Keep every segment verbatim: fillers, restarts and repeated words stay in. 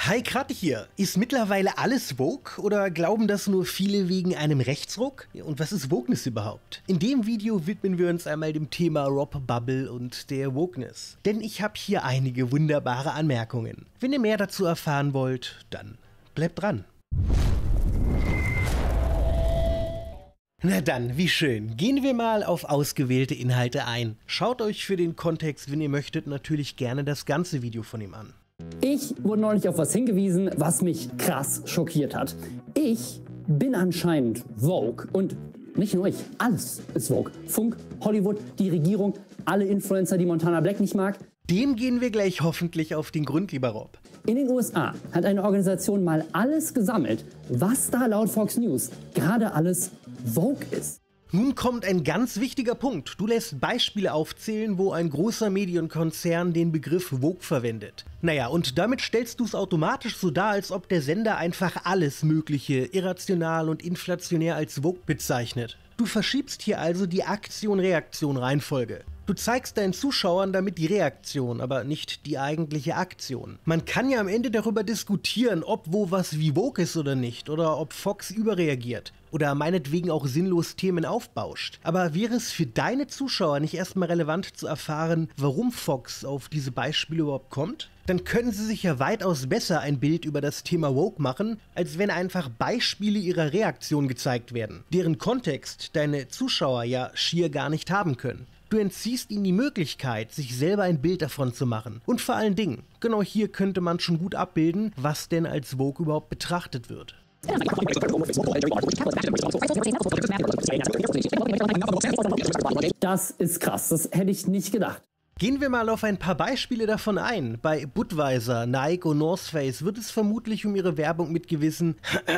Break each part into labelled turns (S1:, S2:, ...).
S1: Hi, Kratte hier. Ist mittlerweile alles Vogue oder glauben das nur viele wegen einem Rechtsruck? Und was ist Wokeness überhaupt? In dem Video widmen wir uns einmal dem Thema Rob Bubble und der Wokeness. Denn ich habe hier einige wunderbare Anmerkungen. Wenn ihr mehr dazu erfahren wollt, dann bleibt dran. Na dann, wie schön. Gehen wir mal auf ausgewählte Inhalte ein. Schaut euch für den Kontext, wenn ihr möchtet, natürlich gerne das ganze Video von ihm an.
S2: Ich wurde neulich auf was hingewiesen, was mich krass schockiert hat. Ich bin anscheinend Vogue und nicht nur ich, alles ist Vogue. Funk, Hollywood, die Regierung, alle Influencer, die Montana Black nicht mag.
S1: Dem gehen wir gleich hoffentlich auf den Grund, lieber Rob.
S2: In den U S A hat eine Organisation mal alles gesammelt, was da laut Fox News gerade alles Vogue ist.
S1: Nun kommt ein ganz wichtiger Punkt. Du lässt Beispiele aufzählen, wo ein großer Medienkonzern den Begriff Vogue verwendet. Naja, und damit stellst du es automatisch so dar, als ob der Sender einfach alles Mögliche irrational und inflationär als Vogue bezeichnet. Du verschiebst hier also die Aktion-Reaktion-Reihenfolge. Du zeigst deinen Zuschauern damit die Reaktion, aber nicht die eigentliche Aktion. Man kann ja am Ende darüber diskutieren, ob wo was wie Vogue ist oder nicht, oder ob Fox überreagiert oder meinetwegen auch sinnlos Themen aufbauscht. Aber wäre es für deine Zuschauer nicht erstmal relevant zu erfahren, warum Fox auf diese Beispiele überhaupt kommt? Dann können sie sich ja weitaus besser ein Bild über das Thema Woke machen, als wenn einfach Beispiele ihrer Reaktion gezeigt werden, deren Kontext deine Zuschauer ja schier gar nicht haben können. Du entziehst ihnen die Möglichkeit, sich selber ein Bild davon zu machen. Und vor allen Dingen, genau hier könnte man schon gut abbilden, was denn als Vogue überhaupt betrachtet wird.
S2: Das ist krass, das hätte ich nicht gedacht.
S1: Gehen wir mal auf ein paar Beispiele davon ein. Bei Budweiser, Nike und North Face wird es vermutlich um ihre Werbung mit gewissen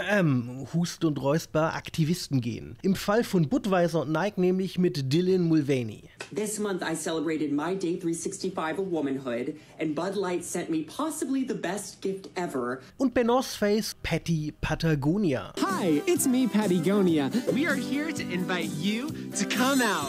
S1: Hust- und Räusper-Aktivisten gehen. Im Fall von Budweiser und Nike nämlich mit Dylan Mulvaney.
S3: This month I celebrated my day three sixty-five of womanhood and Bud Light sent me possibly the best gift ever.
S1: Und bei North Face Patty Patagonia.
S4: Hi, it's me, Patagonia. We are here to invite you to come out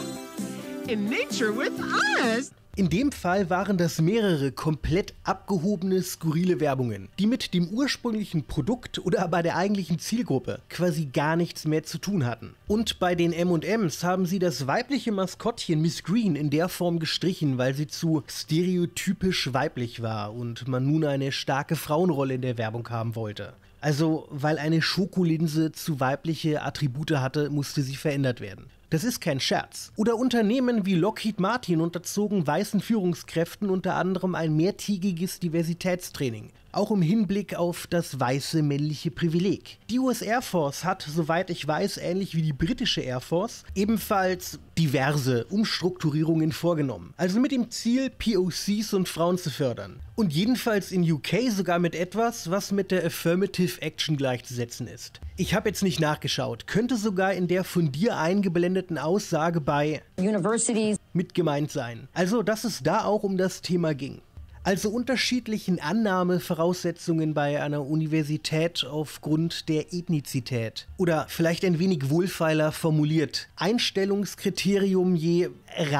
S4: in nature with us.
S1: In dem Fall waren das mehrere komplett abgehobene, skurrile Werbungen, die mit dem ursprünglichen Produkt oder bei der eigentlichen Zielgruppe quasi gar nichts mehr zu tun hatten. Und bei den M und M's haben sie das weibliche Maskottchen Miss Green in der Form gestrichen, weil sie zu stereotypisch weiblich war und man nun eine starke Frauenrolle in der Werbung haben wollte. Also, weil eine Schokolinse zu weibliche Attribute hatte, musste sie verändert werden. Das ist kein Scherz. Oder Unternehmen wie Lockheed Martin unterzogen weißen Führungskräften unter anderem ein mehrtägiges Diversitätstraining, auch im Hinblick auf das weiße männliche Privileg. Die U S Air Force hat, soweit ich weiß, ähnlich wie die britische Air Force, ebenfalls diverse Umstrukturierungen vorgenommen. Also mit dem Ziel, P O Cs und Frauen zu fördern. Und jedenfalls in U K sogar mit etwas, was mit der Affirmative Action gleichzusetzen ist. Ich habe jetzt nicht nachgeschaut, könnte sogar in der von dir eingeblendeten Aussage bei Universities mit gemeint sein. Also, dass es da auch um das Thema ging. Also unterschiedlichen Annahmevoraussetzungen bei einer Universität aufgrund der Ethnizität. Oder vielleicht ein wenig wohlfeiler formuliert, Einstellungskriterium je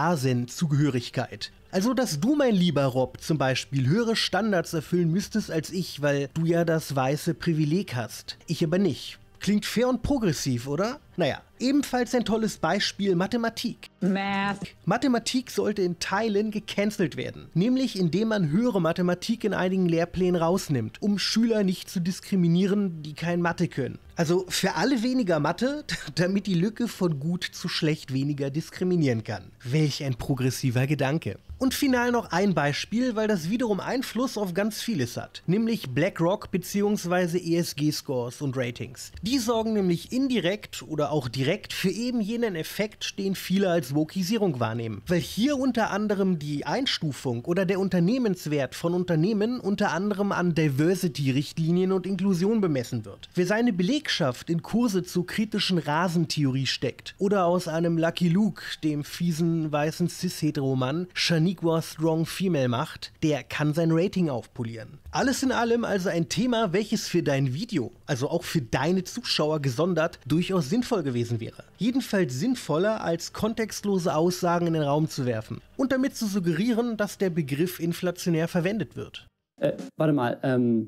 S1: Rasenzugehörigkeit. Also, dass du, mein lieber Rob, zum Beispiel höhere Standards erfüllen müsstest als ich, weil du ja das weiße Privileg hast. Ich aber nicht. Klingt fair und progressiv, oder? Naja, ebenfalls ein tolles Beispiel Mathematik.
S5: Math.
S1: Mathematik sollte in Teilen gecancelt werden, nämlich indem man höhere Mathematik in einigen Lehrplänen rausnimmt, um Schüler nicht zu diskriminieren, die kein Mathe können. Also für alle weniger Mathe, damit die Lücke von gut zu schlecht weniger diskriminieren kann. Welch ein progressiver Gedanke. Und final noch ein Beispiel, weil das wiederum Einfluss auf ganz vieles hat, nämlich BlackRock bzw. E S G-Scores und Ratings. Die sorgen nämlich indirekt oder auch direkt für eben jenen Effekt, den viele als Wokisierung wahrnehmen. Weil hier unter anderem die Einstufung oder der Unternehmenswert von Unternehmen unter anderem an Diversity-Richtlinien und Inklusion bemessen wird. Wer seine Belegschaft in Kurse zur kritischen Rasentheorie steckt oder aus einem Lucky Luke, dem fiesen weißen Cis-Hetero-Mann, Shaniqua Strong Female macht, der kann sein Rating aufpolieren. Alles in allem also ein Thema, welches für dein Video, also auch für deine Zuschauer gesondert, durchaus sinnvoll gewesen wäre. Jedenfalls sinnvoller, als kontextlose Aussagen in den Raum zu werfen und damit zu suggerieren, dass der Begriff inflationär verwendet wird.
S2: Äh, warte mal, ähm,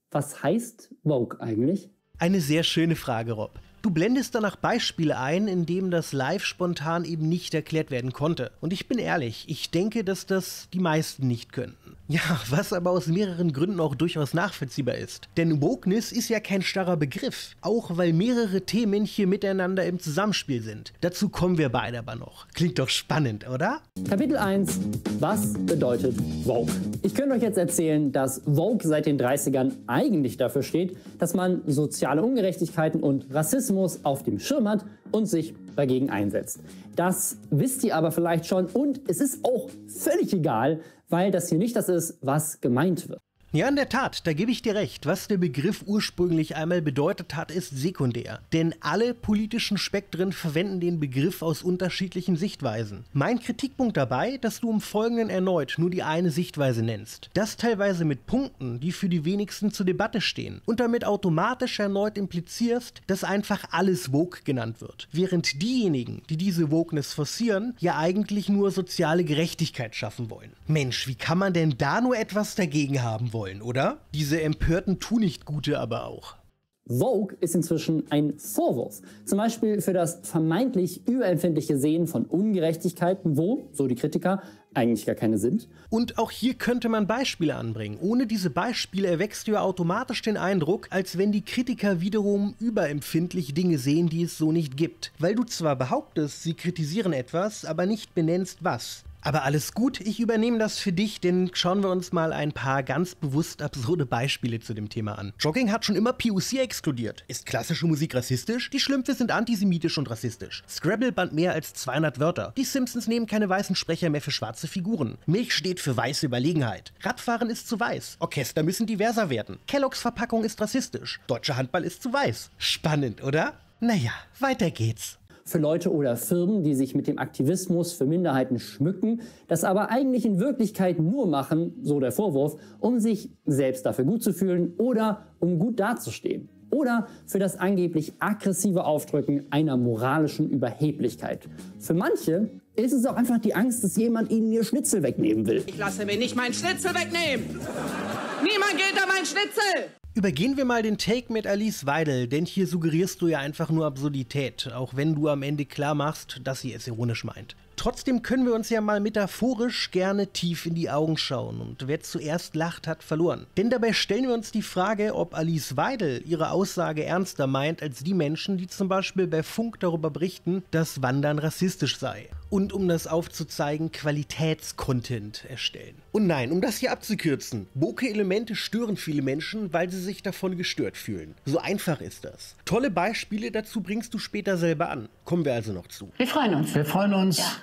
S2: Was heißt Vogue eigentlich?
S1: Eine sehr schöne Frage, Rob. Du blendest danach Beispiele ein, in denen das live spontan eben nicht erklärt werden konnte. Und ich bin ehrlich, ich denke, dass das die meisten nicht könnten. Ja, was aber aus mehreren Gründen auch durchaus nachvollziehbar ist. Denn Wokeness ist ja kein starrer Begriff, auch weil mehrere Themen hier miteinander im Zusammenspiel sind. Dazu kommen wir beide aber noch. Klingt doch spannend, oder?
S2: Kapitel eins. Was bedeutet Vogue? Ich könnte euch jetzt erzählen, dass Vogue seit den dreißigern eigentlich dafür steht, dass man soziale Ungerechtigkeiten und Rassismus auf dem Schirm hat und sich dagegen einsetzt. Das wisst ihr aber vielleicht schon und es ist auch völlig egal, weil das hier nicht das ist, was gemeint wird.
S1: Ja, in der Tat, da gebe ich dir recht. Was der Begriff ursprünglich einmal bedeutet hat, ist sekundär. Denn alle politischen Spektren verwenden den Begriff aus unterschiedlichen Sichtweisen. Mein Kritikpunkt dabei, dass du im Folgenden erneut nur die eine Sichtweise nennst. Das teilweise mit Punkten, die für die wenigsten zur Debatte stehen. Und damit automatisch erneut implizierst, dass einfach alles Vogue genannt wird. Während diejenigen, die diese Wokeness forcieren, ja eigentlich nur soziale Gerechtigkeit schaffen wollen. Mensch, wie kann man denn da nur etwas dagegen haben wollen? Wollen, oder? Diese empörten Tunichtgute aber auch.
S2: Vogue ist inzwischen ein Vorwurf. Zum Beispiel für das vermeintlich überempfindliche Sehen von Ungerechtigkeiten, wo, so die Kritiker, eigentlich gar keine sind.
S1: Und auch hier könnte man Beispiele anbringen. Ohne diese Beispiele erwächst du ja automatisch den Eindruck, als wenn die Kritiker wiederum überempfindlich Dinge sehen, die es so nicht gibt. Weil du zwar behauptest, sie kritisieren etwas, aber nicht benennst was. Aber alles gut, ich übernehme das für dich, denn schauen wir uns mal ein paar ganz bewusst absurde Beispiele zu dem Thema an. Jogging hat schon immer P O C exkludiert. Ist klassische Musik rassistisch? Die Schlümpfe sind antisemitisch und rassistisch. Scrabble band mehr als zweihundert Wörter. Die Simpsons nehmen keine weißen Sprecher mehr für schwarze Figuren. Milch steht für weiße Überlegenheit. Radfahren ist zu weiß. Orchester müssen diverser werden. Kelloggs Verpackung ist rassistisch. Deutscher Handball ist zu weiß. Spannend, oder? Naja, weiter geht's.
S2: Für Leute oder Firmen, die sich mit dem Aktivismus für Minderheiten schmücken, das aber eigentlich in Wirklichkeit nur machen, so der Vorwurf, um sich selbst dafür gut zu fühlen oder um gut dazustehen. Oder für das angeblich aggressive Aufdrücken einer moralischen Überheblichkeit. Für manche ist es auch einfach die Angst, dass jemand ihnen ihr Schnitzel wegnehmen will.
S5: Ich lasse mir nicht meinen Schnitzel wegnehmen! Niemand geht an meinen Schnitzel!
S1: Übergehen wir mal den Take mit Alice Weidel, denn hier suggerierst du ja einfach nur Absurdität, auch wenn du am Ende klar machst, dass sie es ironisch meint. Trotzdem können wir uns ja mal metaphorisch gerne tief in die Augen schauen und wer zuerst lacht, hat verloren. Denn dabei stellen wir uns die Frage, ob Alice Weidel ihre Aussage ernster meint als die Menschen, die zum Beispiel bei Funk darüber berichten, dass Wandern rassistisch sei. Und um das aufzuzeigen, Qualitätscontent erstellen. Und nein, um das hier abzukürzen, Bokeh-Elemente stören viele Menschen, weil sie sich davon gestört fühlen. So einfach ist das. Tolle Beispiele dazu bringst du später selber an. Kommen wir also noch zu.
S6: Wir freuen uns.
S7: Wir freuen uns.
S6: Ja.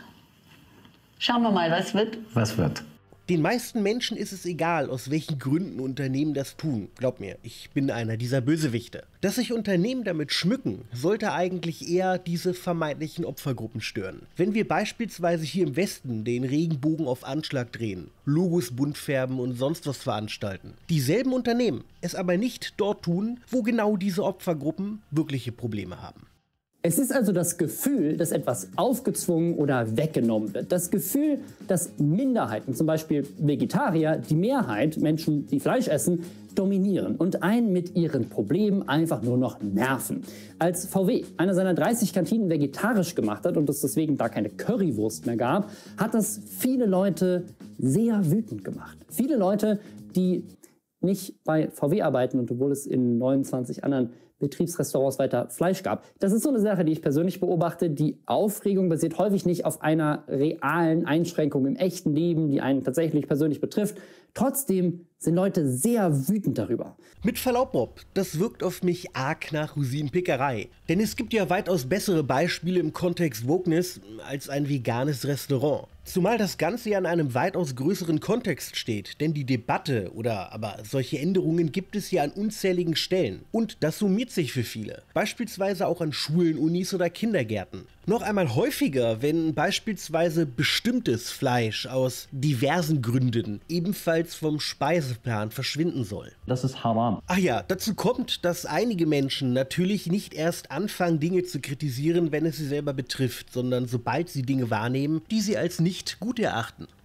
S6: Schauen wir mal, was wird.
S7: Was wird?
S1: Den meisten Menschen ist es egal, aus welchen Gründen Unternehmen das tun. Glaub mir, ich bin einer dieser Bösewichte. Dass sich Unternehmen damit schmücken, sollte eigentlich eher diese vermeintlichen Opfergruppen stören. Wenn wir beispielsweise hier im Westen den Regenbogen auf Anschlag drehen, Logos bunt färben und sonst was veranstalten. Dieselben Unternehmen es aber nicht dort tun, wo genau diese Opfergruppen wirkliche Probleme haben.
S2: Es ist also das Gefühl, dass etwas aufgezwungen oder weggenommen wird. Das Gefühl, dass Minderheiten, zum Beispiel Vegetarier, die Mehrheit, Menschen, die Fleisch essen, dominieren und einen mit ihren Problemen einfach nur noch nerven. Als V W eine seiner dreißig Kantinen vegetarisch gemacht hat und es deswegen da keine Currywurst mehr gab, hat das viele Leute sehr wütend gemacht. Viele Leute, die nicht bei V W arbeiten und obwohl es in neunundzwanzig anderen Betriebsrestaurants weiter Fleisch gab. Das ist so eine Sache, die ich persönlich beobachte. Die Aufregung basiert häufig nicht auf einer realen Einschränkung im echten Leben, die einen tatsächlich persönlich betrifft. Trotzdem sind Leute sehr wütend darüber.
S1: Mit Verlaub, Bob, das wirkt auf mich arg nach Rosinenpickerei. Denn es gibt ja weitaus bessere Beispiele im Kontext Wokeness als ein veganes Restaurant. Zumal das Ganze ja in einem weitaus größeren Kontext steht, denn die Debatte oder aber solche Änderungen gibt es ja an unzähligen Stellen. Und das summiert sich für viele, beispielsweise auch an Schulen, Unis oder Kindergärten. Noch einmal häufiger, wenn beispielsweise bestimmtes Fleisch aus diversen Gründen ebenfalls vom Speiseplan verschwinden soll.
S8: Das ist Haram.
S1: Ach ja, dazu kommt, dass einige Menschen natürlich nicht erst anfangen, Dinge zu kritisieren, wenn es sie selber betrifft, sondern sobald sie Dinge wahrnehmen, die sie als nicht gut erachten.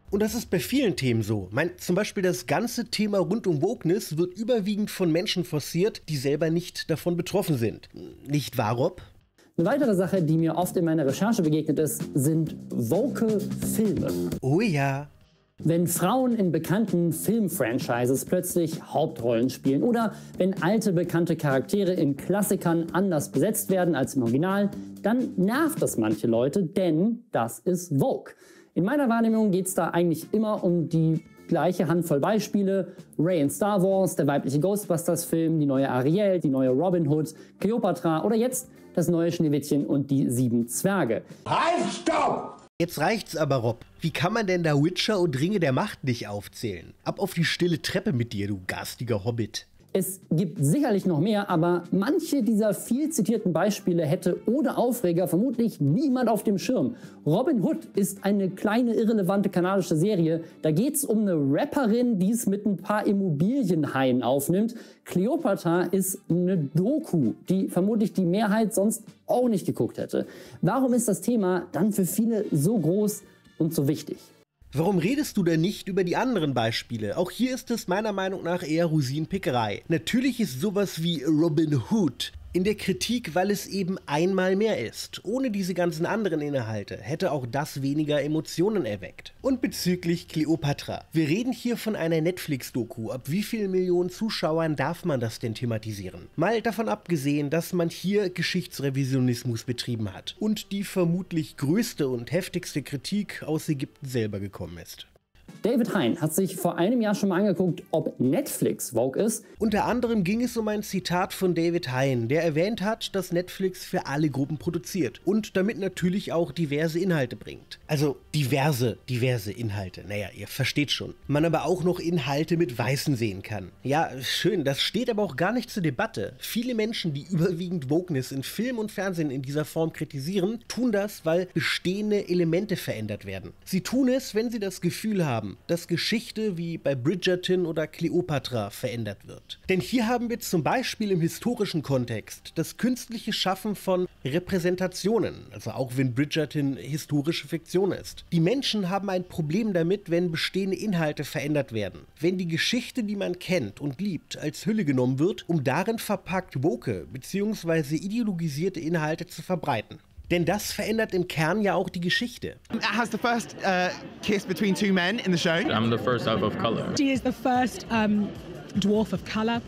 S1: Und das ist bei vielen Themen so. Mein, zum Beispiel das ganze Thema rund um Wokeness wird überwiegend von Menschen forciert, die selber nicht davon betroffen sind. Nicht wahr, Rob?
S2: Eine weitere Sache, die mir oft in meiner Recherche begegnet ist, sind woke Filme.
S1: Oh ja.
S2: Wenn Frauen in bekannten Filmfranchises plötzlich Hauptrollen spielen oder wenn alte bekannte Charaktere in Klassikern anders besetzt werden als im Original, dann nervt das manche Leute, denn das ist woke. In meiner Wahrnehmung geht es da eigentlich immer um die gleiche Handvoll Beispiele. Rey in Star Wars, der weibliche Ghostbusters-Film, die neue Ariel, die neue Robin Hood, Cleopatra oder jetzt das neue Schneewittchen und die sieben Zwerge.
S7: Halt, stopp!
S1: Jetzt reicht's aber, Rob. Wie kann man denn da Witcher und Ringe der Macht nicht aufzählen? Ab auf die stille Treppe mit dir, du garstiger Hobbit.
S2: Es gibt sicherlich noch mehr, aber manche dieser viel zitierten Beispiele hätte ohne Aufreger vermutlich niemand auf dem Schirm. Robin Hood ist eine kleine irrelevante kanadische Serie. Da geht es um eine Rapperin, die es mit ein paar Immobilienhaien aufnimmt. Cleopatra ist eine Doku, die vermutlich die Mehrheit sonst auch nicht geguckt hätte. Warum ist das Thema dann für viele so groß und so wichtig?
S1: Warum redest du denn nicht über die anderen Beispiele? Auch hier ist es meiner Meinung nach eher Rosinenpickerei. Natürlich ist sowas wie Robin Hood in der Kritik, weil es eben einmal mehr ist. Ohne diese ganzen anderen Inhalte hätte auch das weniger Emotionen erweckt. Und bezüglich Cleopatra. Wir reden hier von einer Netflix-Doku. Ab wie vielen Millionen Zuschauern darf man das denn thematisieren? Mal davon abgesehen, dass man hier Geschichtsrevisionismus betrieben hat und die vermutlich größte und heftigste Kritik aus Ägypten selber gekommen ist.
S2: David Hein hat sich vor einem Jahr schon mal angeguckt, ob Netflix woke ist.
S1: Unter anderem ging es um ein Zitat von David Hein, der erwähnt hat, dass Netflix für alle Gruppen produziert und damit natürlich auch diverse Inhalte bringt. Also diverse, diverse Inhalte. Naja, ihr versteht schon. Man aber auch noch Inhalte mit Weißen sehen kann. Ja, schön, das steht aber auch gar nicht zur Debatte. Viele Menschen, die überwiegend Wokeness in Film und Fernsehen in dieser Form kritisieren, tun das, weil bestehende Elemente verändert werden. Sie tun es, wenn sie das Gefühl haben, dass Geschichte wie bei Bridgerton oder Cleopatra verändert wird. Denn hier haben wir zum Beispiel im historischen Kontext das künstliche Schaffen von Repräsentationen, also auch wenn Bridgerton historische Fiktion ist. Die Menschen haben ein Problem damit, wenn bestehende Inhalte verändert werden. Wenn die Geschichte, die man kennt und liebt, als Hülle genommen wird, um darin verpackt woke bzw. ideologisierte Inhalte zu verbreiten. Denn das verändert im Kern ja auch die Geschichte.
S8: Has the first uh, kiss between two men in the show.
S9: I'm the first elf of color.
S10: She is the first um, dwarf of color.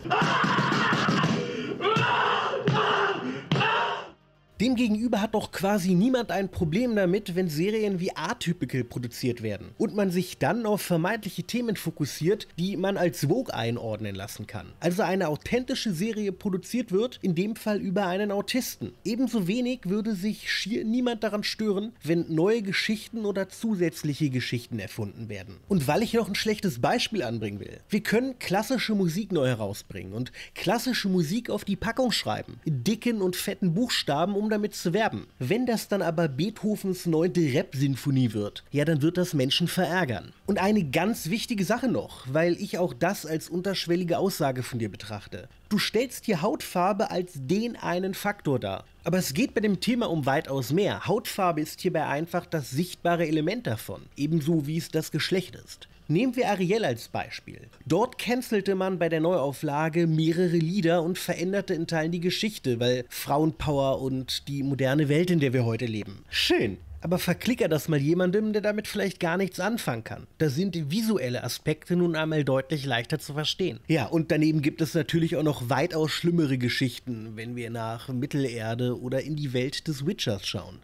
S1: Demgegenüber hat doch quasi niemand ein Problem damit, wenn Serien wie Atypical produziert werden und man sich dann auf vermeintliche Themen fokussiert, die man als Vogue einordnen lassen kann. Also eine authentische Serie produziert wird, in dem Fall über einen Autisten. Ebenso wenig würde sich schier niemand daran stören, wenn neue Geschichten oder zusätzliche Geschichten erfunden werden. Und weil ich noch ein schlechtes Beispiel anbringen will, wir können klassische Musik neu herausbringen und klassische Musik auf die Packung schreiben, in dicken und fetten Buchstaben, um damit zu werben. Wenn das dann aber Beethovens neunte Rap-Sinfonie wird, ja, dann wird das Menschen verärgern. Und eine ganz wichtige Sache noch, weil ich auch das als unterschwellige Aussage von dir betrachte. Du stellst hier Hautfarbe als den einen Faktor dar. Aber es geht bei dem Thema um weitaus mehr. Hautfarbe ist hierbei einfach das sichtbare Element davon, ebenso wie es das Geschlecht ist. Nehmen wir Ariel als Beispiel. Dort cancelte man bei der Neuauflage mehrere Lieder und veränderte in Teilen die Geschichte, weil Frauenpower und die moderne Welt, in der wir heute leben. Schön. Aber verklicker das mal jemandem, der damit vielleicht gar nichts anfangen kann. Da sind visuelle Aspekte nun einmal deutlich leichter zu verstehen. Ja, und daneben gibt es natürlich auch noch weitaus schlimmere Geschichten, wenn wir nach Mittelerde oder in die Welt des Witchers schauen.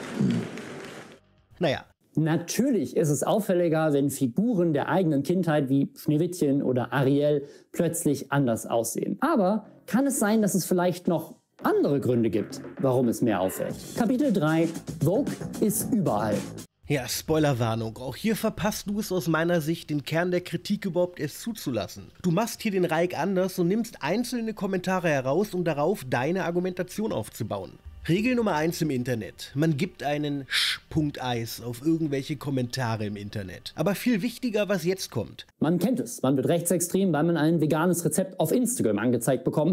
S1: Naja.
S2: Natürlich ist es auffälliger, wenn Figuren der eigenen Kindheit wie Schneewittchen oder Ariel plötzlich anders aussehen. Aber kann es sein, dass es vielleicht noch andere Gründe gibt, warum es mehr auffällt? Kapitel drei. Vogue ist überall.
S1: Ja, Spoilerwarnung. Auch hier verpasst du es aus meiner Sicht, den Kern der Kritik überhaupt erst zuzulassen. Du machst hier den Reik anders und nimmst einzelne Kommentare heraus, um darauf deine Argumentation aufzubauen. Regel Nummer eins im Internet. Man gibt einen Sch-Punkt-Eis auf irgendwelche Kommentare im Internet. Aber viel wichtiger, was jetzt kommt.
S2: Man kennt es. Man wird rechtsextrem, weil man ein veganes Rezept auf Instagram angezeigt bekommen hat.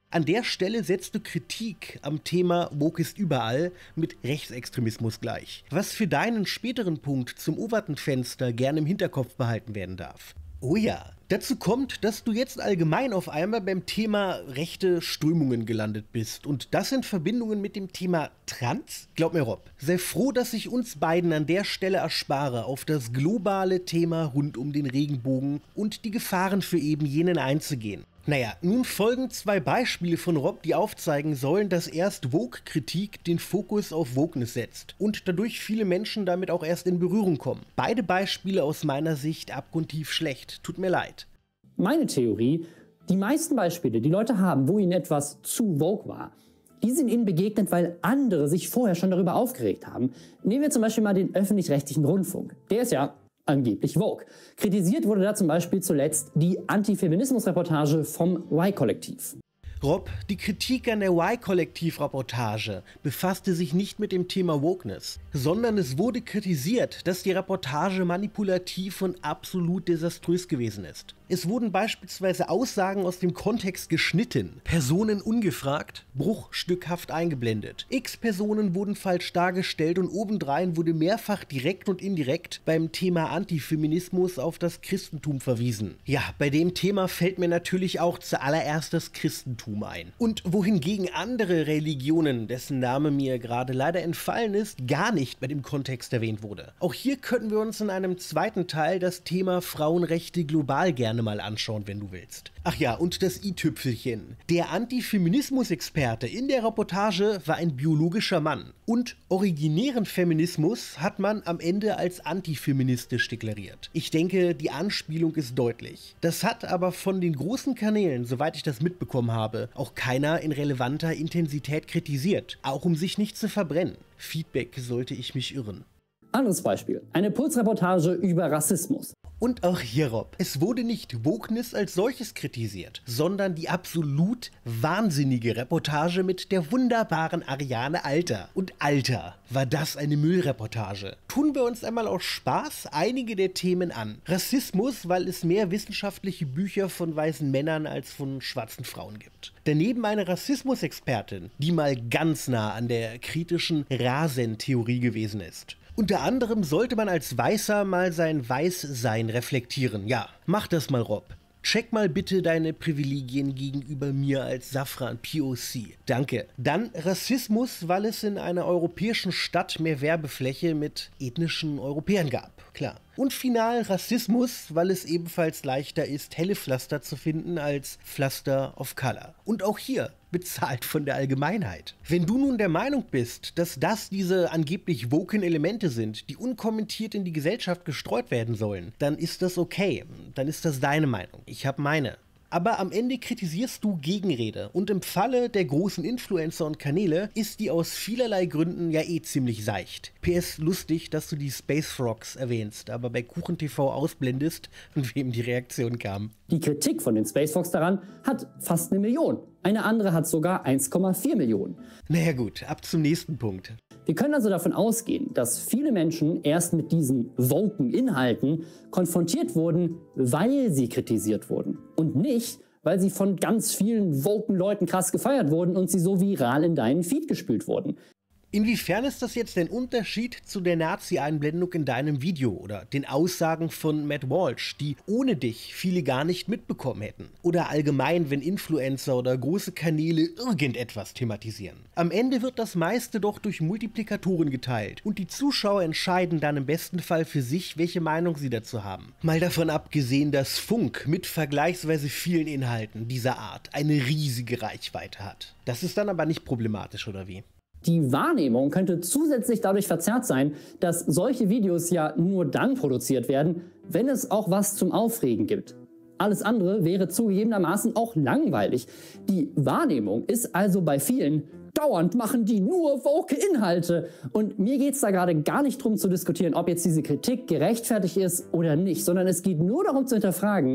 S1: An der Stelle setzt du Kritik am Thema Woke ist überall mit Rechtsextremismus gleich, was für deinen späteren Punkt zum Overton-Fenster gerne im Hinterkopf behalten werden darf. Oh ja, dazu kommt, dass du jetzt allgemein auf einmal beim Thema rechte Strömungen gelandet bist und das in Verbindungen mit dem Thema Trans? Glaub mir, Rob, sei froh, dass ich uns beiden an der Stelle erspare, auf das globale Thema rund um den Regenbogen und die Gefahren für eben jenen einzugehen. Naja, nun folgen zwei Beispiele von Rob, die aufzeigen sollen, dass erst Woke-Kritik den Fokus auf Wokeness setzt und dadurch viele Menschen damit auch erst in Berührung kommen. Beide Beispiele aus meiner Sicht abgrundtief schlecht. Tut mir leid.
S2: Meine Theorie, die meisten Beispiele, die Leute haben, wo ihnen etwas zu woke war, die sind ihnen begegnet, weil andere sich vorher schon darüber aufgeregt haben. Nehmen wir zum Beispiel mal den öffentlich-rechtlichen Rundfunk. Der ist ja angeblich woke. Kritisiert wurde da zum Beispiel zuletzt die Antifeminismus-Reportage vom Y-Kollektiv.
S1: Rob, die Kritik an der Y-Kollektiv-Reportage befasste sich nicht mit dem Thema Wokeness, sondern es wurde kritisiert, dass die Reportage manipulativ und absolut desaströs gewesen ist. Es wurden beispielsweise Aussagen aus dem Kontext geschnitten, Personen ungefragt, bruchstückhaft eingeblendet. X-Personen wurden falsch dargestellt und obendrein wurde mehrfach direkt und indirekt beim Thema Antifeminismus auf das Christentum verwiesen. Ja, bei dem Thema fällt mir natürlich auch zuallererst das Christentum ein. Und wohingegen andere Religionen, dessen Name mir gerade leider entfallen ist, gar nicht bei dem Kontext erwähnt wurde. Auch hier könnten wir uns in einem zweiten Teil das Thema Frauenrechte global gerne mal anschauen, wenn du willst. Ach ja, und das i-Tüpfelchen. Der Antifeminismus-Experte in der Reportage war ein biologischer Mann. Und originären Feminismus hat man am Ende als antifeministisch deklariert. Ich denke, die Anspielung ist deutlich. Das hat aber von den großen Kanälen, soweit ich das mitbekommen habe, auch keiner in relevanter Intensität kritisiert. Auch um sich nicht zu verbrennen. Feedback sollte ich mich irren.
S2: Anderes Beispiel. Eine Pulsreportage über Rassismus.
S1: Und auch hier, Rob, es wurde nicht Wokeness als solches kritisiert, sondern die absolut wahnsinnige Reportage mit der wunderbaren Ariane Alter. Und Alter, war das eine Müllreportage. Tun wir uns einmal aus Spaß einige der Themen an. Rassismus, weil es mehr wissenschaftliche Bücher von weißen Männern als von schwarzen Frauen gibt. Daneben eine Rassismusexpertin, die mal ganz nah an der kritischen Rasentheorie gewesen ist. Unter anderem sollte man als Weißer mal sein Weißsein reflektieren. Ja, mach das mal, Rob. Check mal bitte deine Privilegien gegenüber mir als Safran P O C. Danke. Dann Rassismus, weil es in einer europäischen Stadt mehr Werbefläche mit ethnischen Europäern gab. Klar. Und final Rassismus, weil es ebenfalls leichter ist, helle Pflaster zu finden als Pflaster of Color. Und auch hier bezahlt von der Allgemeinheit. Wenn du nun der Meinung bist, dass das diese angeblich woken Elemente sind, die unkommentiert in die Gesellschaft gestreut werden sollen, dann ist das okay. Dann ist das deine Meinung. Ich habe meine. Aber am Ende kritisierst du Gegenrede und im Falle der großen Influencer und Kanäle ist die aus vielerlei Gründen ja eh ziemlich seicht. P S lustig, dass du die Space Frogs erwähnst, aber bei KuchenTV ausblendest, von wem die Reaktion kam.
S2: Die Kritik von den Space Frogs daran hat fast eine Million. Eine andere hat sogar eins Komma vier Millionen.
S1: Naja gut, ab zum nächsten Punkt.
S2: Wir können also davon ausgehen, dass viele Menschen erst mit diesen woken Inhalten konfrontiert wurden, weil sie kritisiert wurden. Und nicht, weil sie von ganz vielen woken Leuten krass gefeiert wurden und sie so viral in deinen Feed gespült wurden.
S1: Inwiefern ist das jetzt ein Unterschied zu der Nazi-Einblendung in deinem Video oder den Aussagen von Matt Walsh, die ohne dich viele gar nicht mitbekommen hätten? Oder allgemein, wenn Influencer oder große Kanäle irgendetwas thematisieren? Am Ende wird das meiste doch durch Multiplikatoren geteilt und die Zuschauer entscheiden dann im besten Fall für sich, welche Meinung sie dazu haben. Mal davon abgesehen, dass Funk mit vergleichsweise vielen Inhalten dieser Art eine riesige Reichweite hat. Das ist dann aber nicht problematisch, oder wie?
S2: Die Wahrnehmung könnte zusätzlich dadurch verzerrt sein, dass solche Videos ja nur dann produziert werden, wenn es auch was zum Aufregen gibt. Alles andere wäre zugegebenermaßen auch langweilig. Die Wahrnehmung ist also bei vielen, dauernd machen die nur woke Inhalte. Und mir geht es da gerade gar nicht darum zu diskutieren, ob jetzt diese Kritik gerechtfertigt ist oder nicht, sondern es geht nur darum zu hinterfragen,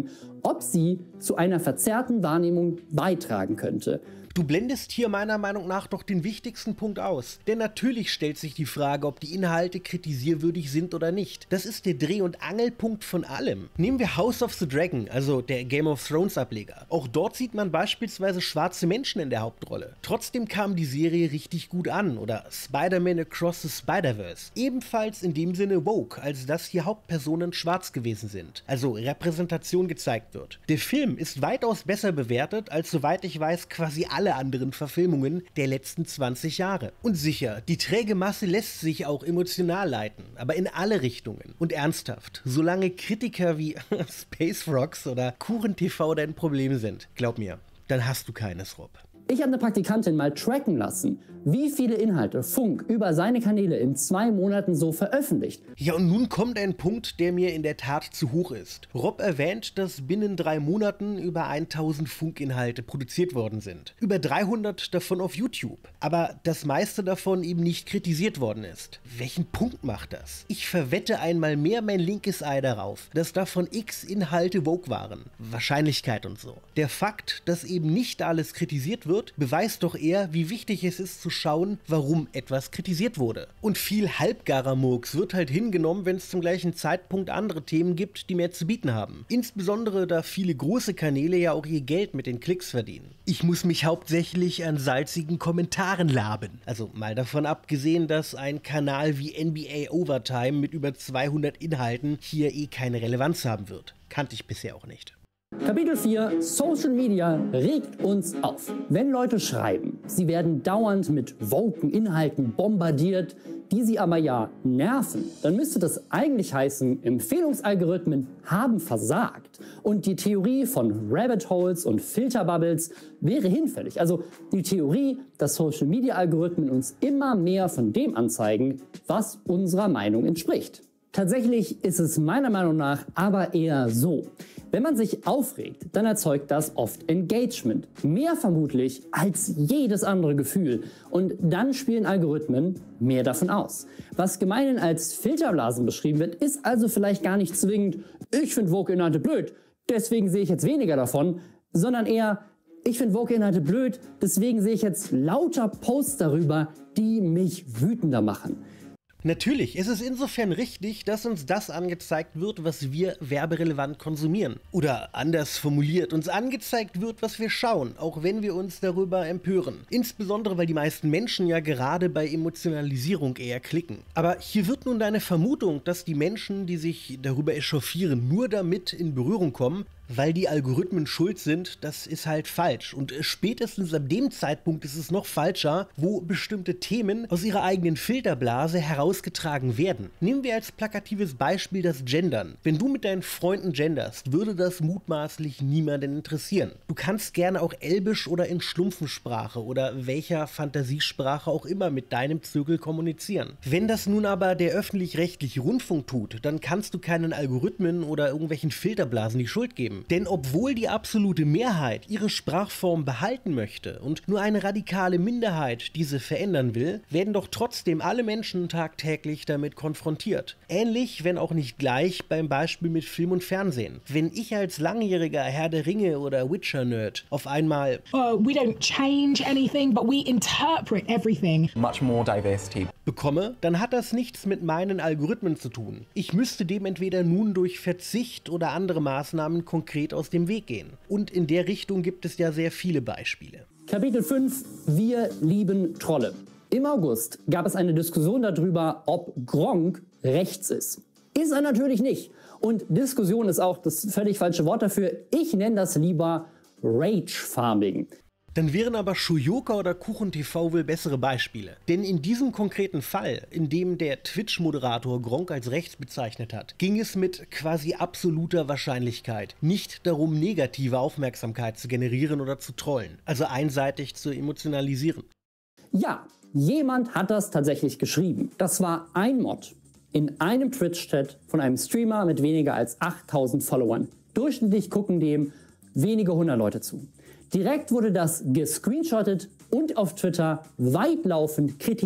S2: ob sie zu einer verzerrten Wahrnehmung beitragen könnte.
S1: Du blendest hier meiner Meinung nach doch den wichtigsten Punkt aus. Denn natürlich stellt sich die Frage, ob die Inhalte kritisierwürdig sind oder nicht. Das ist der Dreh- und Angelpunkt von allem. Nehmen wir House of the Dragon, also der Game of Thrones Ableger. Auch dort sieht man beispielsweise schwarze Menschen in der Hauptrolle. Trotzdem kam die Serie richtig gut an. Oder Spider-Man Across the Spider-Verse. Ebenfalls in dem Sinne woke, als dass hier Hauptpersonen schwarz gewesen sind. Also Repräsentation gezeigt wird. Der Film ist weitaus besser bewertet, als soweit ich weiß quasi alle alle anderen Verfilmungen der letzten zwanzig Jahre. Und sicher, die träge Masse lässt sich auch emotional leiten, aber in alle Richtungen. Und ernsthaft, solange Kritiker wie Space Frogs oder Kuchen T V dein Problem sind, glaub mir, dann hast du keines, Rob.
S2: Ich habe eine Praktikantin mal tracken lassen, wie viele Inhalte Funk über seine Kanäle in zwei Monaten so veröffentlicht.
S1: Ja, und nun kommt ein Punkt, der mir in der Tat zu hoch ist. Rob erwähnt, dass binnen drei Monaten über tausend Funkinhalte produziert worden sind. Über dreihundert davon auf YouTube. Aber das meiste davon eben nicht kritisiert worden ist. Welchen Punkt macht das? Ich verwette einmal mehr mein linkes Ei darauf, dass davon x Inhalte woke waren. Wahrscheinlichkeit und so. Der Fakt, dass eben nicht alles kritisiert wird, wird, beweist doch eher, wie wichtig es ist zu schauen, warum etwas kritisiert wurde. Und viel halbgarer Murks wird halt hingenommen, wenn es zum gleichen Zeitpunkt andere Themen gibt, die mehr zu bieten haben. Insbesondere, da viele große Kanäle ja auch ihr Geld mit den Klicks verdienen. Ich muss mich hauptsächlich an salzigen Kommentaren laben. Also mal davon abgesehen, dass ein Kanal wie N B A Overtime mit über zweihundert Inhalten hier eh keine Relevanz haben wird. Kannte ich bisher auch nicht.
S2: Kapitel vier Social Media regt uns auf. Wenn Leute schreiben, sie werden dauernd mit woken Inhalten bombardiert, die sie aber ja nerven, dann müsste das eigentlich heißen, Empfehlungsalgorithmen haben versagt und die Theorie von Rabbit Holes und Filterbubbles wäre hinfällig. Also die Theorie, dass Social Media Algorithmen uns immer mehr von dem anzeigen, was unserer Meinung entspricht. Tatsächlich ist es meiner Meinung nach aber eher so. Wenn man sich aufregt, dann erzeugt das oft Engagement. Mehr vermutlich als jedes andere Gefühl. Und dann spielen Algorithmen mehr davon aus. Was gemeinhin als Filterblasen beschrieben wird, ist also vielleicht gar nicht zwingend, ich finde Woke-Inhalte blöd, deswegen sehe ich jetzt weniger davon, sondern eher, ich finde Woke-Inhalte blöd, deswegen sehe ich jetzt lauter Posts darüber, die mich wütender machen.
S1: Natürlich, es ist insofern richtig, dass uns das angezeigt wird, was wir werberelevant konsumieren. Oder anders formuliert, uns angezeigt wird, was wir schauen, auch wenn wir uns darüber empören. Insbesondere, weil die meisten Menschen ja gerade bei Emotionalisierung eher klicken. Aber hier wird nun deine Vermutung, dass die Menschen, die sich darüber echauffieren, nur damit in Berührung kommen, weil die Algorithmen schuld sind, das ist halt falsch. Und spätestens ab dem Zeitpunkt ist es noch falscher, wo bestimmte Themen aus ihrer eigenen Filterblase herausgetragen werden. Nehmen wir als plakatives Beispiel das Gendern. Wenn du mit deinen Freunden genderst, würde das mutmaßlich niemanden interessieren. Du kannst gerne auch Elbisch oder in Schlumpfensprache oder welcher Fantasiesprache auch immer mit deinem Zirkel kommunizieren. Wenn das nun aber der öffentlich-rechtliche Rundfunk tut, dann kannst du keinen Algorithmen oder irgendwelchen Filterblasen die Schuld geben. Denn obwohl die absolute Mehrheit ihre Sprachform behalten möchte und nur eine radikale Minderheit diese verändern will, werden doch trotzdem alle Menschen tagtäglich damit konfrontiert. Ähnlich, wenn auch nicht gleich, beim Beispiel mit Film und Fernsehen. Wenn ich als langjähriger Herr der Ringe oder Witcher-Nerd auf einmal
S10: uh, we don't change anything, but we interpret everything.
S7: Much more diversity.
S1: bekomme, dann hat das nichts mit meinen Algorithmen zu tun. Ich müsste dem entweder nun durch Verzicht oder andere Maßnahmen konkret aus dem Weg gehen. Und in der Richtung gibt es ja sehr viele Beispiele.
S2: Kapitel fünf. Wir lieben Trolle. Im August gab es eine Diskussion darüber, ob Gronkh rechts ist. Ist er natürlich nicht. Und Diskussion ist auch das völlig falsche Wort dafür. Ich nenne das lieber Rage-Farming.
S1: Dann wären aber Shuyoka oder Kuchen T V wohl bessere Beispiele. Denn in diesem konkreten Fall, in dem der Twitch-Moderator Gronkh als rechts bezeichnet hat, ging es mit quasi absoluter Wahrscheinlichkeit nicht darum, negative Aufmerksamkeit zu generieren oder zu trollen, also einseitig zu emotionalisieren.
S2: Ja, jemand hat das tatsächlich geschrieben. Das war ein Mod in einem Twitch-Chat von einem Streamer mit weniger als achttausend Followern. Durchschnittlich gucken dem wenige hundert Leute zu. Direkt wurde das gescreenshottet und auf Twitter weitlaufend kritisiert.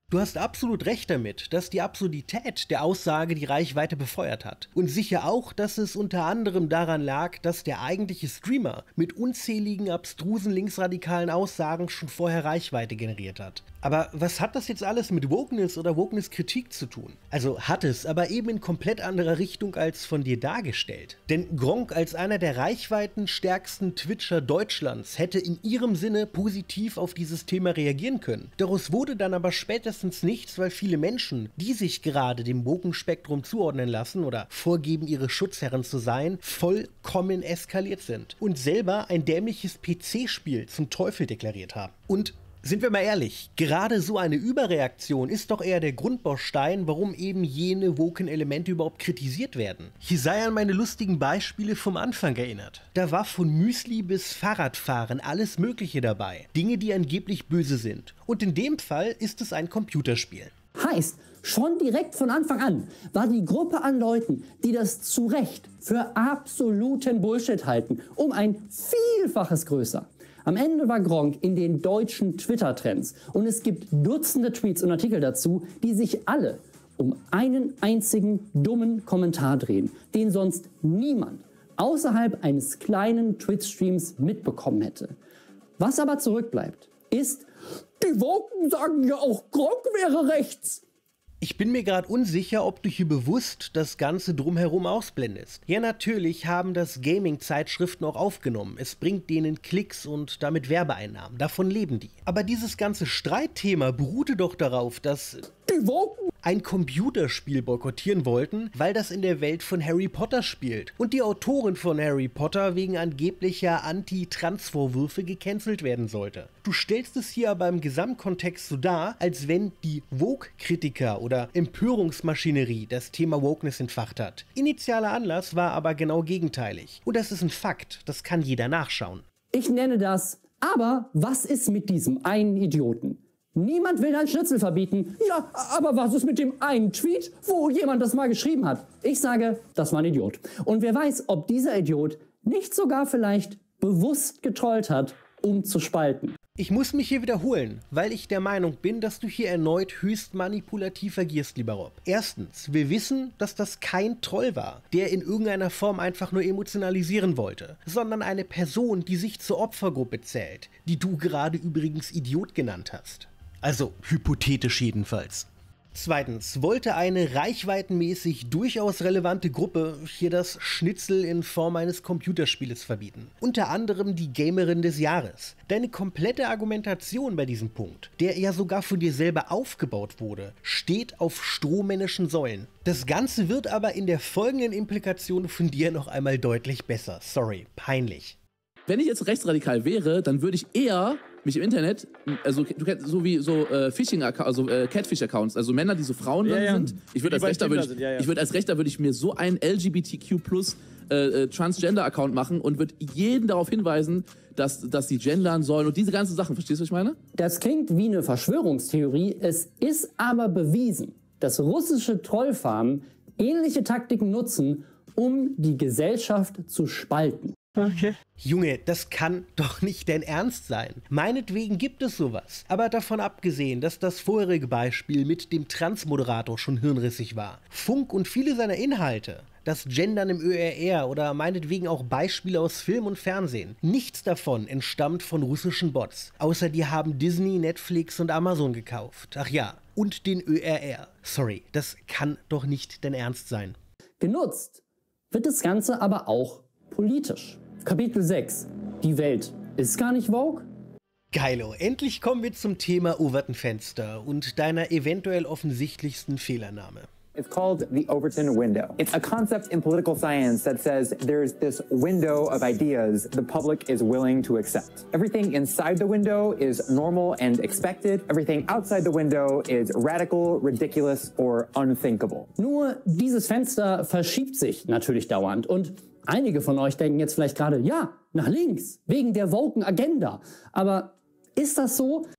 S1: Du hast absolut recht damit, dass die Absurdität der Aussage die Reichweite befeuert hat. Und sicher auch, dass es unter anderem daran lag, dass der eigentliche Streamer mit unzähligen abstrusen linksradikalen Aussagen schon vorher Reichweite generiert hat. Aber was hat das jetzt alles mit Wokeness oder Wokeness-Kritik zu tun? Also hat es, aber eben in komplett anderer Richtung als von dir dargestellt. Denn Gronkh als einer der reichweitenstärksten Twitcher Deutschlands hätte in ihrem Sinne positiv auf dieses Thema reagieren können. Daraus wurde dann aber spätestens nichts, weil viele Menschen, die sich gerade dem Wokenspektrum zuordnen lassen oder vorgeben, ihre Schutzherren zu sein, vollkommen eskaliert sind und selber ein dämliches P C-Spiel zum Teufel deklariert haben. Und sind wir mal ehrlich, gerade so eine Überreaktion ist doch eher der Grundbaustein, warum eben jene woken Elemente überhaupt kritisiert werden. Hier sei an meine lustigen Beispiele vom Anfang erinnert. Da war von Müsli bis Fahrradfahren alles Mögliche dabei. Dinge, die angeblich böse sind. Und in dem Fall ist es ein Computerspiel.
S2: Heißt, schon direkt von Anfang an war die Gruppe an Leuten, die das zu Recht für absoluten Bullshit halten, um ein Vielfaches größer. Am Ende war Gronkh in den deutschen Twitter-Trends und es gibt Dutzende Tweets und Artikel dazu, die sich alle um einen einzigen dummen Kommentar drehen, den sonst niemand außerhalb eines kleinen Twitch-Streams mitbekommen hätte. Was aber zurückbleibt, ist, die Woken sagen ja auch, Gronkh wäre rechts.
S1: Ich bin mir gerade unsicher, ob du hier bewusst das Ganze drumherum ausblendest. Ja, natürlich haben das Gaming-Zeitschriften auch aufgenommen. Es bringt denen Klicks und damit Werbeeinnahmen. Davon leben die. Aber dieses ganze Streitthema beruhte doch darauf, dass
S2: die Woken
S1: ein Computerspiel boykottieren wollten, weil das in der Welt von Harry Potter spielt und die Autorin von Harry Potter wegen angeblicher Anti-Trans-Vorwürfe gecancelt werden sollte. Du stellst es hier aber im Gesamtkontext so dar, als wenn die Woke-Kritiker oder Empörungsmaschinerie das Thema Wokeness entfacht hat. Initialer Anlass war aber genau gegenteilig. Und das ist ein Fakt, das kann jeder nachschauen.
S2: Ich nenne das, aber was ist mit diesem einen Idioten? Niemand will ein Schnitzel verbieten. Ja, aber was ist mit dem einen Tweet, wo jemand das mal geschrieben hat? Ich sage, das war ein Idiot. Und wer weiß, ob dieser Idiot nicht sogar vielleicht bewusst getrollt hat, um zu spalten.
S1: Ich muss mich hier wiederholen, weil ich der Meinung bin, dass du hier erneut höchst manipulativ agierst, lieber Rob. Erstens, wir wissen, dass das kein Troll war, der in irgendeiner Form einfach nur emotionalisieren wollte, sondern eine Person, die sich zur Opfergruppe zählt, die du gerade übrigens Idiot genannt hast. Also hypothetisch jedenfalls. Zweitens, wollte eine reichweitenmäßig durchaus relevante Gruppe hier das Schnitzel in Form eines Computerspieles verbieten. Unter anderem die Gamerin des Jahres. Deine komplette Argumentation bei diesem Punkt, der ja sogar von dir selber aufgebaut wurde, steht auf strohmännischen Säulen. Das Ganze wird aber in der folgenden Implikation von dir noch einmal deutlich besser. Sorry, peinlich.
S7: Wenn ich jetzt rechtsradikal wäre, dann würde ich eher mich im Internet, also du kennst so wie so äh, Phishing, also äh, Catfish-Accounts, also Männer, die so Frauen ja, ja. sind. Ich würde als Rechter würde ich, ja, ja. ich würde als Rechter würde ich mir so einen L G B T Q plus äh, äh, Transgender-Account machen und würde jeden darauf hinweisen, dass, dass sie gendern sollen und diese ganzen Sachen. Verstehst du, was ich meine?
S2: Das klingt wie eine Verschwörungstheorie. Es ist aber bewiesen, dass russische Trollfarmen ähnliche Taktiken nutzen, um die Gesellschaft zu spalten.
S1: Okay. Junge, das kann doch nicht dein Ernst sein. Meinetwegen gibt es sowas. Aber davon abgesehen, dass das vorherige Beispiel mit dem Trans-Moderator schon hirnrissig war. Funk und viele seiner Inhalte, das Gendern im Ö R R oder meinetwegen auch Beispiele aus Film und Fernsehen. Nichts davon entstammt von russischen Bots. Außer die haben Disney, Netflix und Amazon gekauft. Ach ja, und den Ö R R. Sorry, das kann doch nicht dein Ernst sein.
S2: Genutzt wird das Ganze aber auch politisch. Kapitel sechs. Die Welt ist gar nicht woke?
S1: Geilo, endlich kommen wir zum Thema Overton Fenster und deiner eventuell offensichtlichsten Fehlernahme.
S9: It's called the Overton window. It's a concept in political science that says there's this window of ideas the public is willing to accept. Everything inside the window is normal and expected. Everything outside the window is radical, ridiculous or unthinkable.
S2: Nur dieses Fenster verschiebt sich natürlich dauernd und einige von euch denken jetzt vielleicht gerade, ja, nach links, wegen der woken Agenda. Aber ist das so?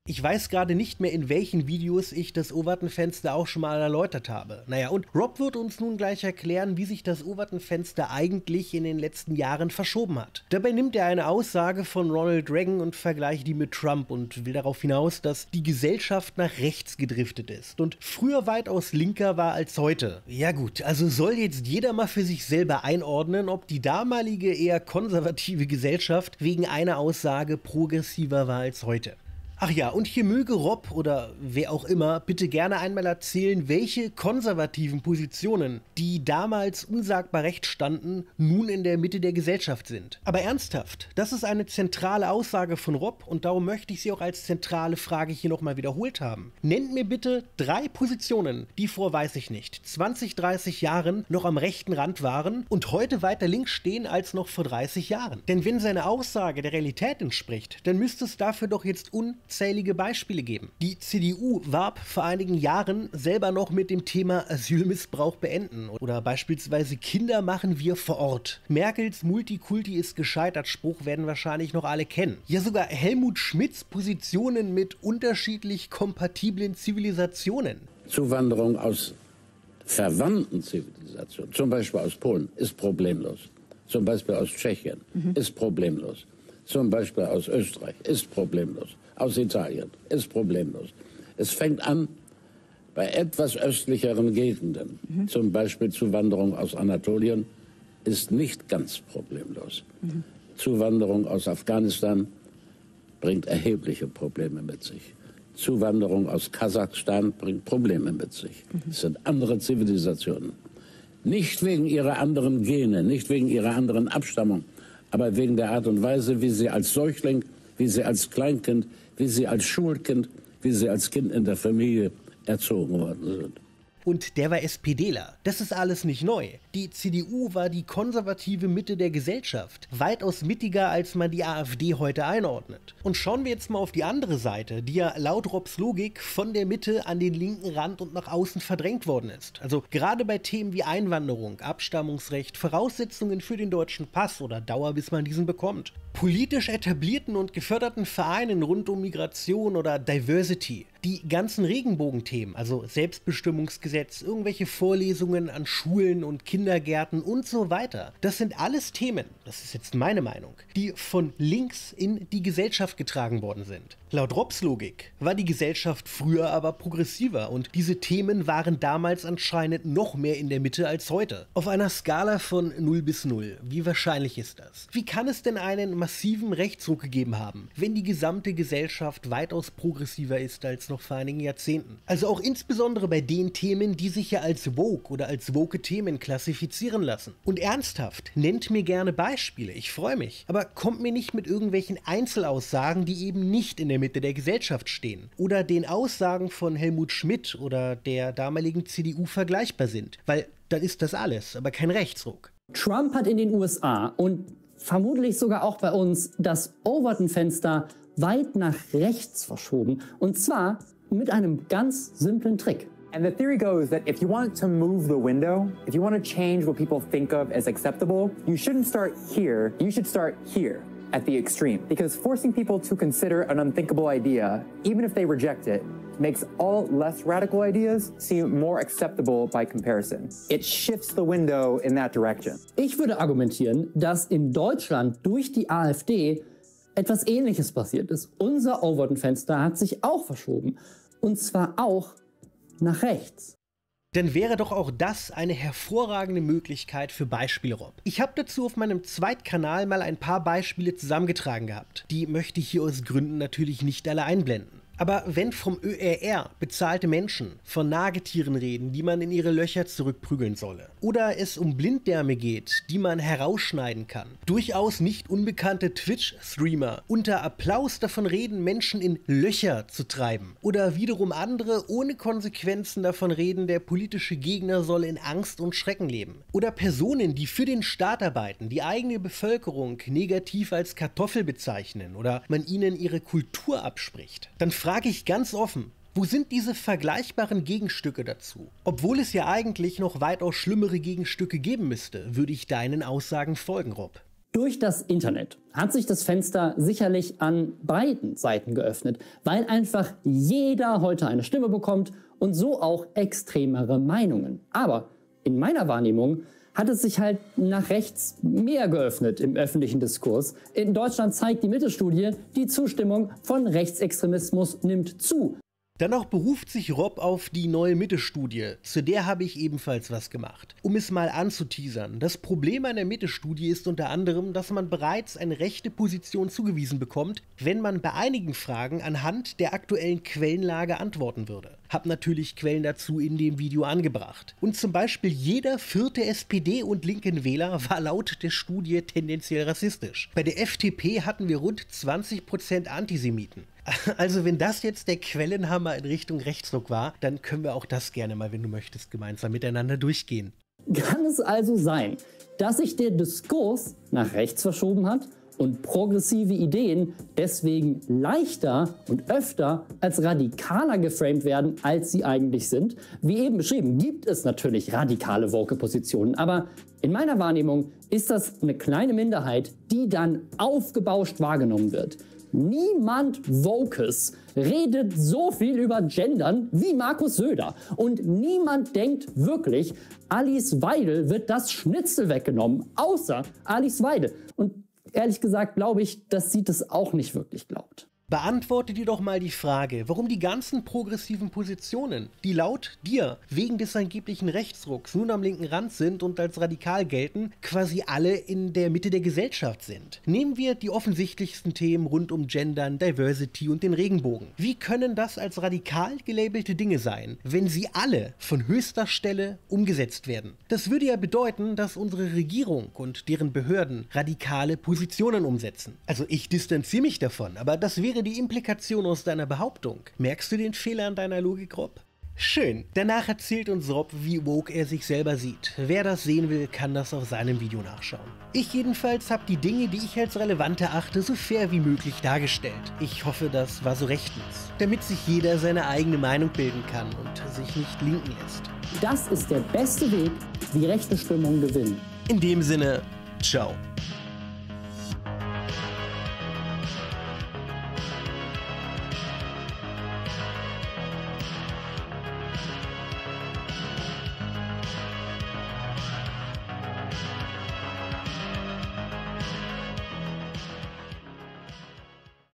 S1: Ich weiß gerade nicht mehr, in welchen Videos ich das Overton-Fenster auch schon mal erläutert habe. Naja, und Rob wird uns nun gleich erklären, wie sich das Overton-Fenster eigentlich in den letzten Jahren verschoben hat. Dabei nimmt er eine Aussage von Ronald Reagan und vergleicht die mit Trump und will darauf hinaus, dass die Gesellschaft nach rechts gedriftet ist und früher weitaus linker war als heute. Ja gut, also soll jetzt jeder mal für sich selber einordnen, ob die damalige eher konservative Gesellschaft wegen einer Aussage progressiver war als heute. Ach ja, und hier möge Rob oder wer auch immer bitte gerne einmal erzählen, welche konservativen Positionen, die damals unsagbar rechts standen, nun in der Mitte der Gesellschaft sind. Aber ernsthaft, das ist eine zentrale Aussage von Rob und darum möchte ich sie auch als zentrale Frage hier nochmal wiederholt haben. Nennt mir bitte drei Positionen, die vor, weiß ich nicht, zwanzig, dreißig Jahren noch am rechten Rand waren und heute weiter links stehen als noch vor dreißig Jahren. Denn wenn seine Aussage der Realität entspricht, dann müsste es dafür doch jetzt un zählige Beispiele geben. Die C D U warb vor einigen Jahren selber noch mit dem Thema Asylmissbrauch beenden oder beispielsweise Kinder machen wir vor Ort. Merkels Multikulti ist gescheitert Spruch werden wahrscheinlich noch alle kennen. Ja, sogar Helmut Schmidts Positionen mit unterschiedlich kompatiblen Zivilisationen.
S11: Zuwanderung aus verwandten Zivilisationen, zum Beispiel aus Polen, ist problemlos. Zum Beispiel aus Tschechien, mhm. ist problemlos. Zum Beispiel aus Österreich, ist problemlos. Aus Italien, ist problemlos. Es fängt an bei etwas östlicheren Gegenden, mhm. zum Beispiel Zuwanderung aus Anatolien, ist nicht ganz problemlos. Mhm. Zuwanderung aus Afghanistan bringt erhebliche Probleme mit sich. Zuwanderung aus Kasachstan bringt Probleme mit sich. Mhm. Es sind andere Zivilisationen. Nicht wegen ihrer anderen Gene, nicht wegen ihrer anderen Abstammung, aber wegen der Art und Weise, wie sie als Säugling, wie sie als Kleinkind, wie sie als Schulkind, wie sie als Kind in der Familie erzogen worden sind.
S1: Und der war SPDler. Das ist alles nicht neu. Die C D U war die konservative Mitte der Gesellschaft. Weitaus mittiger, als man die AfD heute einordnet. Und schauen wir jetzt mal auf die andere Seite, die ja laut Robs Logik von der Mitte an den linken Rand und nach außen verdrängt worden ist. Also gerade bei Themen wie Einwanderung, Abstammungsrecht, Voraussetzungen für den deutschen Pass oder Dauer, bis man diesen bekommt. Politisch etablierten und geförderten Vereinen rund um Migration oder Diversity. Die ganzen Regenbogenthemen, also Selbstbestimmungsgesetz, irgendwelche Vorlesungen an Schulen und Kindergärten und so weiter. Das sind alles Themen, das ist jetzt meine Meinung, die von links in die Gesellschaft getragen worden sind. Laut Robs Logik war die Gesellschaft früher aber progressiver und diese Themen waren damals anscheinend noch mehr in der Mitte als heute. Auf einer Skala von null bis null, wie wahrscheinlich ist das? Wie kann es denn einen massiven Rechtsruck gegeben haben, wenn die gesamte Gesellschaft weitaus progressiver ist als noch vor einigen Jahrzehnten? Also auch insbesondere bei den Themen, die sich ja als woke oder als woke Themen klassifizieren lassen. Und ernsthaft, nennt mir gerne Beispiele, ich freue mich, aber kommt mir nicht mit irgendwelchen Einzelaussagen, die eben nicht in der Mitte der Gesellschaft stehen oder den Aussagen von Helmut Schmidt oder der damaligen C D U vergleichbar sind, weil dann ist das alles, aber kein Rechtsruck.
S2: Trump hat in den U S A und vermutlich sogar auch bei uns das Overton-Fenster weit nach rechts verschoben und zwar mit einem ganz simplen Trick.
S9: And the theory goes that if you want to move the window, if you want to change what people think of as acceptable, you shouldn't start here, you should start here at the extreme. Because forcing people to consider an unthinkable idea, even if they reject it, makes all less radical ideas seem more acceptable by comparison. It shifts the window in that direction.
S2: Ich würde argumentieren, dass in Deutschland durch die AfD etwas Ähnliches passiert ist. Unser Overton-Fenster hat sich auch verschoben. Und zwar auch nach rechts.
S1: Dann wäre doch auch das eine hervorragende Möglichkeit für Beispiele, Rob. Ich habe dazu auf meinem Zweitkanal mal ein paar Beispiele zusammengetragen gehabt. Die möchte ich hier aus Gründen natürlich nicht alle einblenden. Aber wenn vom Ö R R bezahlte Menschen von Nagetieren reden, die man in ihre Löcher zurückprügeln solle, oder es um Blinddärme geht, die man herausschneiden kann, durchaus nicht unbekannte Twitch-Streamer unter Applaus davon reden, Menschen in Löcher zu treiben, oder wiederum andere ohne Konsequenzen davon reden, der politische Gegner solle in Angst und Schrecken leben, oder Personen, die für den Staat arbeiten, die eigene Bevölkerung negativ als Kartoffel bezeichnen oder man ihnen ihre Kultur abspricht, dann frage ich ganz offen, wo sind diese vergleichbaren Gegenstücke dazu? Obwohl es ja eigentlich noch weitaus schlimmere Gegenstücke geben müsste, würde ich deinen Aussagen folgen, Rob.
S2: Durch das Internet hat sich das Fenster sicherlich an beiden Seiten geöffnet, weil einfach jeder heute eine Stimme bekommt und so auch extremere Meinungen. Aber in meiner Wahrnehmung hat es sich halt nach rechts mehr geöffnet im öffentlichen Diskurs. In Deutschland zeigt die Mitte-Studie, die Zustimmung von Rechtsextremismus nimmt zu.
S1: Danach beruft sich Rob auf die neue Mitte-Studie, zu der habe ich ebenfalls was gemacht. Um es mal anzuteasern, das Problem an der Mitte-Studie ist unter anderem, dass man bereits eine rechte Position zugewiesen bekommt, wenn man bei einigen Fragen anhand der aktuellen Quellenlage antworten würde. Hab natürlich Quellen dazu in dem Video angebracht. Und zum Beispiel jeder vierte S P D- und linken Wähler war laut der Studie tendenziell rassistisch. Bei der F D P hatten wir rund zwanzig Prozent Antisemiten. Also wenn das jetzt der Quellenhammer in Richtung Rechtsruck war, dann können wir auch das gerne mal, wenn du möchtest, gemeinsam miteinander durchgehen.
S2: Kann es also sein, dass sich der Diskurs nach rechts verschoben hat und progressive Ideen deswegen leichter und öfter als radikaler geframed werden, als sie eigentlich sind? Wie eben beschrieben, gibt es natürlich radikale Woke-Positionen, aber in meiner Wahrnehmung ist das eine kleine Minderheit, die dann aufgebauscht wahrgenommen wird. Niemand Wokes redet so viel über Gendern wie Markus Söder. Und niemand denkt wirklich, Alice Weidel wird das Schnitzel weggenommen, außer Alice Weidel. Und ehrlich gesagt glaube ich, dass sie das auch nicht wirklich glaubt.
S1: Beantworte dir doch mal die Frage, warum die ganzen progressiven Positionen, die laut dir wegen des angeblichen Rechtsrucks nun am linken Rand sind und als radikal gelten, quasi alle in der Mitte der Gesellschaft sind. Nehmen wir die offensichtlichsten Themen rund um Gendern, Diversity und den Regenbogen. Wie können das als radikal gelabelte Dinge sein, wenn sie alle von höchster Stelle umgesetzt werden? Das würde ja bedeuten, dass unsere Regierung und deren Behörden radikale Positionen umsetzen. Also ich distanziere mich davon, aber das wäre die Implikation aus deiner Behauptung. Merkst du den Fehler an deiner Logik, Rob? Schön. Danach erzählt uns Rob, wie woke er sich selber sieht. Wer das sehen will, kann das auf seinem Video nachschauen. Ich jedenfalls habe die Dinge, die ich als relevant erachte, so fair wie möglich dargestellt. Ich hoffe, das war so rechtens, damit sich jeder seine eigene Meinung bilden kann und sich nicht linken lässt.
S2: Das ist der beste Weg, wie rechte Stimmungen gewinnen.
S1: In dem Sinne, ciao.